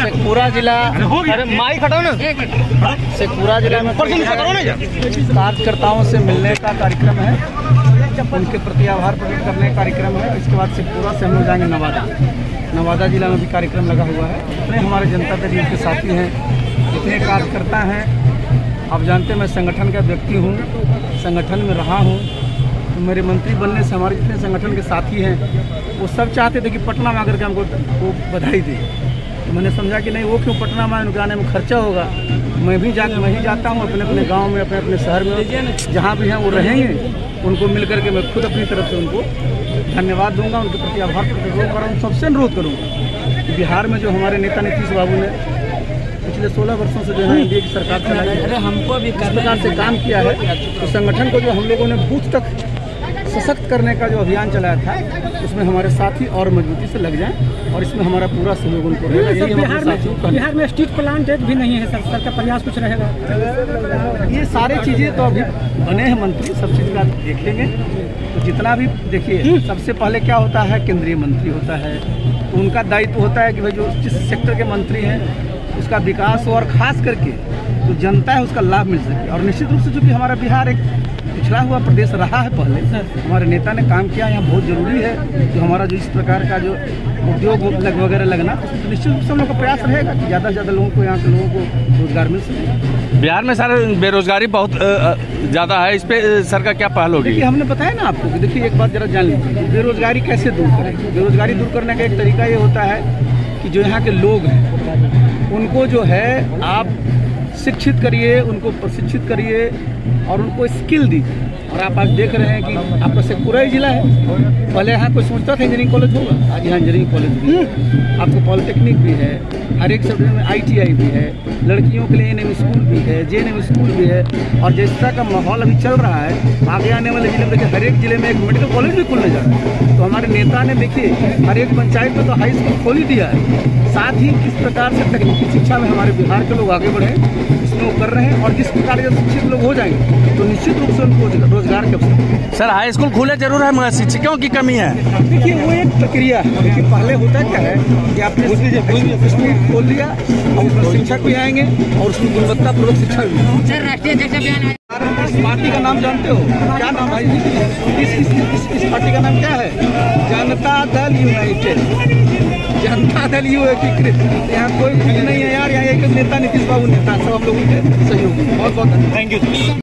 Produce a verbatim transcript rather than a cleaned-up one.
शेखपुरा जिला माइक हटाओ ना शेखपुरा जिला में कार्यकर्ताओं से मिलने का कार्यक्रम है, उनके प्रति आभार प्रकट करने का कार्यक्रम है। इसके बाद शेखपुरा से हम लोग जाएंगे नवादा। नवादा जिला में भी कार्यक्रम लगा हुआ है। जितने हमारे जनता दल के साथी हैं, जितने कार्यकर्ता हैं, आप जानते हैं मैं संगठन का व्यक्ति हूँ, संगठन में रहा हूँ। तो मेरे मंत्री बनने से हमारे जितने संगठन के साथी हैं वो सब चाहते थे कि पटना में आकर के हमको वो बधाई दे। तो मैंने समझा कि नहीं, वो क्यों पटना में, उनके आने में खर्चा होगा। मैं भी जा मैं ही जाता हूँ अपने अपने गांव में, अपने अपने शहर में, जहाँ भी हैं वो रहेंगे। उनको मिल करके मैं खुद अपनी तरफ से उनको धन्यवाद दूंगा, उनके प्रति आभार प्रकट करूँगा। सबसे अनुरोध करूँगा कि बिहार में जो हमारे नेता नीतीश बाबू ने पिछले सोलह वर्षों से जो है एनडीए की सरकार चलाई है, हमको भी इस प्रकार से काम किया है। तो संगठन को जो हम लोगों ने बूथ तक सशक्त करने का जो अभियान चलाया था, उसमें हमारे साथी और मजबूती से लग जाएं और इसमें हमारा पूरा सहयोग उनको रहेगा। बिहार में बिहार में स्ट्रीट प्लांट एक भी नहीं है सर, सर का प्रयास कुछ रहेगा? ये सारी चीज़ें तो अभी बने हैं मंत्री, सब चीज़ का देखेंगे। तो जितना भी देखिए, सबसे पहले क्या होता है, केंद्रीय मंत्री होता है, तो उनका दायित्व होता है कि भाई जो जिस सेक्टर के मंत्री हैं उसका विकास हो और ख़ास करके जो जनता है उसका लाभ मिल सके। और निश्चित रूप से चूँकि हमारा बिहार एक पिछड़ा हुआ प्रदेश रहा है, पहले हमारे नेता ने काम किया, यहाँ बहुत ज़रूरी है जो हमारा जो इस प्रकार का जो उद्योग लग वगैरह लगना, तो निश्चित रूप से हम लोग का प्रयास रहेगा कि ज़्यादा से ज़्यादा लोगों को, यहाँ के लोगों को रोजगार मिल सके। बिहार में सर बेरोजगारी बहुत ज़्यादा है, इस पर सर का क्या पहल होगी? देखिए, हमने बताया ना आपको कि देखिए एक बात जरा जान लीजिए, बेरोजगारी कैसे दूर करें। बेरोजगारी दूर करने का एक तरीका ये होता है कि जो यहाँ के लोग हैं उनको जो है आप शिक्षित करिए, उनको प्रशिक्षित करिए और उनको स्किल दीजिए। और आप आज देख रहे हैं कि आपका शेखपुरा ही जिला है, पहले यहाँ कोई सोचता था इंजीनियरिंग कॉलेज होगा, आज यहाँ इंजीनियरिंग कॉलेज भी है, आपको पॉलिटेक्निक भी है, हर एक सब्जेक्ट में आईटीआई भी है, लड़कियों के लिए एनएम स्कूल भी है, जेएनएम स्कूल भी है। और जिस तरह का माहौल अभी चल रहा है, आगे आने वाले जिले में देखिए हर एक जिले में एक मेडिकल कॉलेज भी खुलने जा रहा है। तो हमारे नेता ने देखिए हर एक पंचायत में तो हाई स्कूल खोल ही दिया है। साथ ही किस प्रकार से तकनीकी शिक्षा में हमारे बिहार के लोग आगे बढ़े, इसमें वो कर रहे हैं। और जिस प्रकार से शिक्षित लोग हो जाएंगे तो निश्चित रूप से उनको रोजगार के अवसर। सर हाई स्कूल खुले जरूर है, मगर शिक्षकों की कमी है। देखिए वो एक प्रक्रिया है। देखिए पहले होता क्या है कि आपने स्कूल खोल दिया और उसमें शिक्षक भी आएंगे और उसमें गुणवत्तापूर्वक शिक्षा भी। सर राष्ट्रीय अध्यक्ष अभियान, इस पार्टी का नाम जानते हो क्या नाम है? इस, इस, इस, इस पार्टी का नाम क्या है? जनता दल यूनाइटेड, जनता दल यू एकीकृत। यहाँ कोई कुछ नहीं है यार, यहाँ एक नेता नीतीश बाबू नेता, सब हम लोगों के सहयोग। बहुत बहुत थैंक यू।